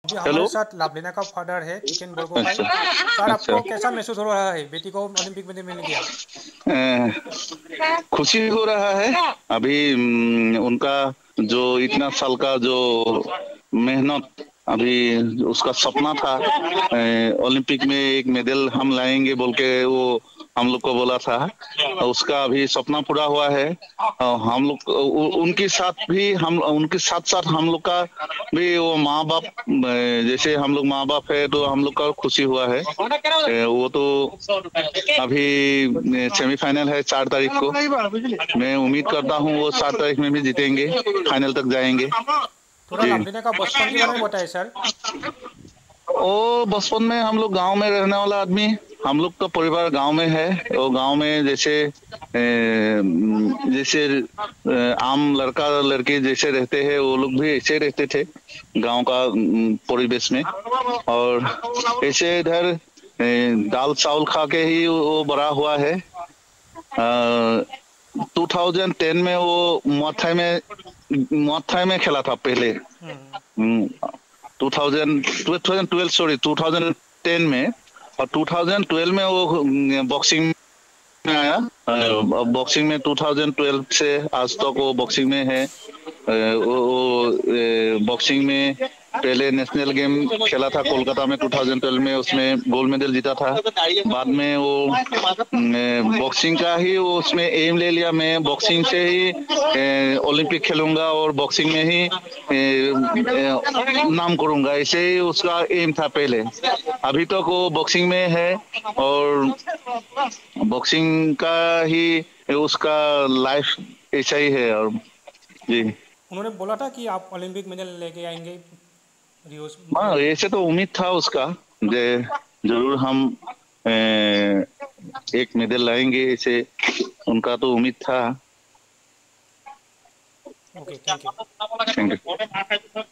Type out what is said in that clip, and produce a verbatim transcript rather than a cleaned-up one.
अभी हेलो। हमारे साथ लावलिना का फादर है टिकेन बरगोहाई। अच्छा। सर, अच्छा। आपको कैसा महसूस हो रहा है बेटी को ओलंपिक में मिल गया? अ, खुशी हो रहा है। अभी हम्म, उनका जो इतना साल का जो मेहनत, अभी उसका सपना था अ, ओलंपिक में एक मेडल हम लाएंगे बोल के वो हम लोग को बोला था। उसका अभी सपना पूरा हुआ है। अ, हम लोग उ- उनके साथ भी हम उनके साथ साथ हम लोग का भी वो माँ बाप, अ, जैसे हम लोग माँ बाप है तो हम लोग का खुशी हुआ है। अ, वो तो अभी सेमीफाइनल है चार तारीख को। मैं उम्मीद करता हूँ वो सात तारीख में भी जीतेंगे, फाइनल तक जाएंगे। थोड़ा जी। लावलिना का बचपन के बारे में बताइए सर। ओ बचपन में हम लोग गांव में रहने वाला आदमी। हम लोग का परिवार गांव में है। वो गांव में जैसे ए, जैसे ए, आम लड़का लड़की जैसे रहते हैं वो लोग भी ऐसे रहते थे गांव का अम, परिवेश में। और ऐसे इधर ए, दाल चावल खा के ही वो बड़ा हुआ है। टू थाउजेंड टेन में वो मुआथाई में मुआथाई में खेला था पहले। Hmm. Two thousand twelve, sorry two thousand ten में। और टू थाउजेंड ट्वेल्व में वो बॉक्सिंग में आया। बॉक्सिंग में टू थाउजेंड ट्वेल्व से आज तक वो बॉक्सिंग में है। अ, वो वो बॉक्सिंग में पहले नेशनल गेम खेला था कोलकाता में टू थाउजेंड ट्वेल्व में, उसमें गोल्ड मेडल जीता था। बाद में वो बॉक्सिंग का ही वो उसमें एम ले लिया, मैं बॉक्सिंग से ही अ, ओलंपिक खेलूंगा और बॉक्सिंग में ही अ, अ, नाम करूंगा, ऐसे ही उसका एम था पहले। अभी तक वो बॉक्सिंग में है और बॉक्सिंग का ही उसका लाइफ ऐसा ही है। और जी। उन्होंने बोला था कि आप ओलंपिक मेडल लेके आएंगे रियो हाँ, में। ऐसे तो उम्मीद था उसका जे जरूर हम ए, एक मेडल लाएंगे, ऐसे उनका तो उम्मीद था। Okay, thank you. Thank you.